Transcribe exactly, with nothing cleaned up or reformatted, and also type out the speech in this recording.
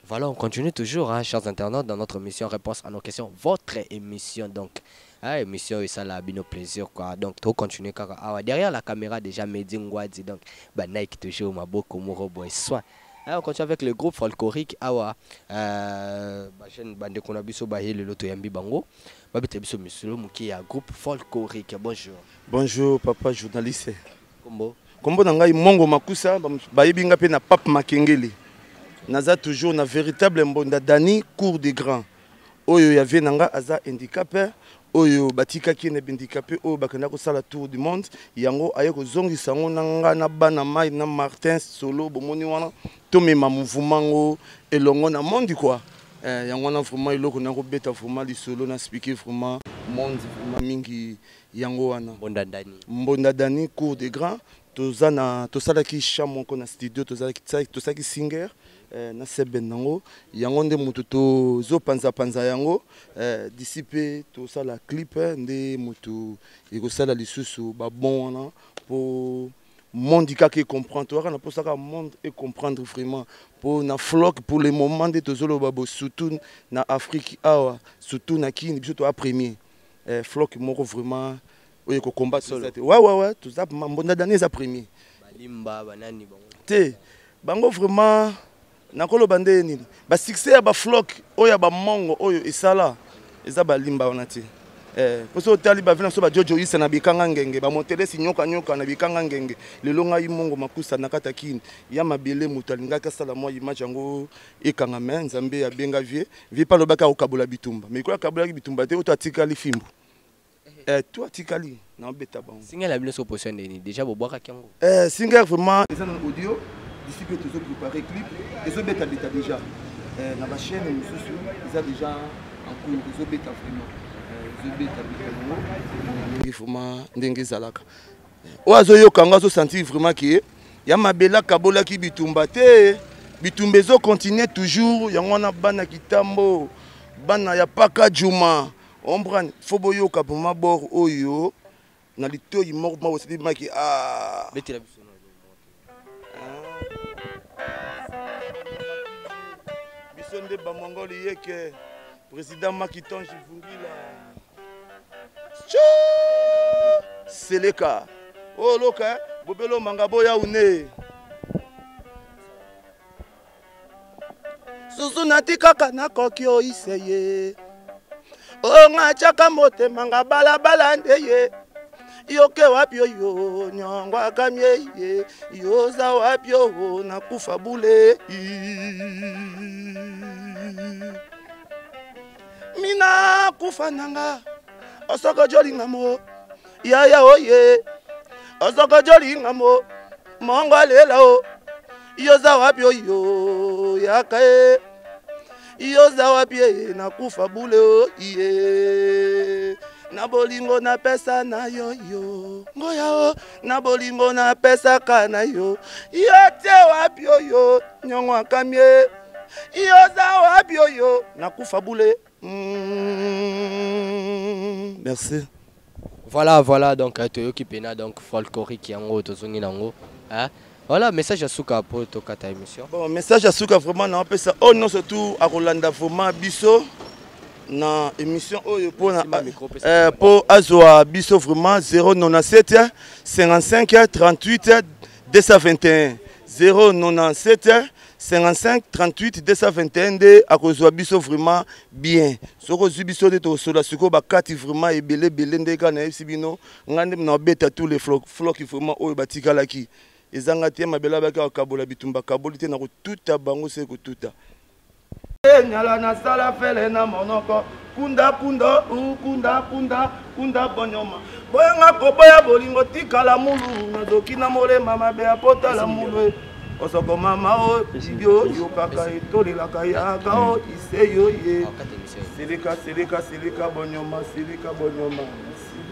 Voilà, on continue toujours, hein, chers internautes, dans notre émission Réponse à nos questions. Votre émission, donc. Ah, émission, et ça, là, nos plaisir, quoi. Donc, tout continue. Ah, ouais, derrière la caméra, déjà, Mehdi Ngwadi, donc, bah, Nike, toujours, ma beau, Komoro, boy, soin. Ah, on continue avec le groupe folklorique. Ah, ouais. Euh, bah, j'ai une bande qu'on a vu sur Bahia, le Loto Yambi Bango. Bah, j'ai vu sur Monsieur Mouki, un groupe folklorique. Bonjour. Bonjour, papa, journaliste. Kombo. Kombo, nangai, Mongo Makusa, bah, yebinga pe na Pape Makengeli. Naza toujours na véritable mbonda dani cours des grands. Oyo ya vie nanga aza handicapé. Oyo batika ki ne handicapé oyo bakenda ko sala tour du monde. Yango aye ko zongi sango nanga na bana mai na Martin Solo bomoni wana to mema mouvement ngo elongo na monde quoi. Eh yango na vraiment iloko na ko beta vraiment li solo na speaker vraiment monde vraiment mingi yango wana. Mbonda dani. Mbonda dani cours des grands. Tozana tosala ki chamon ko na studio tozala ki tsai tosala ki singer. Na sebe nango yango nde mutu to zo panza panza yango d'ici pe to sala clip nde mutu eko sala lisusu ba bon wana pour monde qui comprend to kana pour ça monde et comprendre vraiment pour na flock pour le moment de tozolo babo surtout na Afrique awa surtout na kini biso to a premier flock moko vraiment oyo ko combattre ça ouais ouais ouais tout ça mbonda dane za premier balimba banani bango te bango vraiment nakolo bande nini ba succès ya ba flock oya ba mongo oyo esala eza ba limba wana ti eh poso tali ba vina so ba jojo isa na bikanga ngenge ba motele si nyoka nyoka na bikanga ngenge lelo ngai mongo makusa na kata kini ya mabele mutalinga ka sala mo image yango ekanga men nzambe ya benga vie vie pa lobaka okabula bitumba mais ko kabula bitumba te oto atikali fimbu eh to atikali na beta bango singa la bino so position ni déjà bobwaka kyango eh singa vraiment eza na audio. D'ici que tu as préparé clip, et ce bêta bêta déjà. Dans la chaîne, ils ont déjà en cours, ils ont bêta vraiment. Ils ont bêta bêta. Il faut m'endengue zalaka. Oazo yo kanga zo sentir vraiment que ya mabela kabola ki bitumba te. Bitumbezo continue toujours, yango na bana kitambo, bana ya paka juma. Ombran fobo yo kaboma bor oyo na lito yimor ma aussi maki ah. Betela Sonde Bamongoli yeke président Makiton Jivungila Seleka oh loka bobelo mangabo ya une susu natika kana kokyo iseye o ngachaka mote mangabala bala ndeye yoke wapi yo nyongwa kamye ye yoza wapi yo nakufa bule mina kufa nanga osoko jolinga mo ya ya oye osoko jolinga mo mongo lela o yoza wapi yo yakae yoza wapi nakufa bule o ye na bolingo na pesa na yo yo ngoya o na bolingo na pesa kana yo yote wapi yo nyongwa kamye yoza wapi yo nakufa bule. Mmh, merci. Voilà, voilà, donc tu es occupé donc folklorique yango tozongi nango. Hein? Voilà, message à Souka pour toka ta émission. Bon, message à Souka vraiment na pesa oh non surtout à Rolanda vraiment biso na émission oyo pour na euh, pour azwa biso vraiment zéro neuf sept cinquante-cinq trente-huit deux cent vingt et un zéro neuf sept cinquante-cinq trente-huit deux cent vingt et un de akozwa biso vraiment bien soko zubiso de to sola siko bakati vraiment ebele bele ndeka na sibino ngande na beta tous les flocs flocs vraiment oyo batikala ki ezanga te mabela baka kabola bitumba kabolite na ko tuta bango se ko tuta nyala na sala fele na monoko kunda kunda kunda kunda kunda bonyoma boyanga koboya bolingo tikala mulu na doki na mole mama be apota la mulu osoko mama o jibio yo kaka etolela kaya ka o iseyo ye seleka seleka seleka bonyoma seleka bonyoma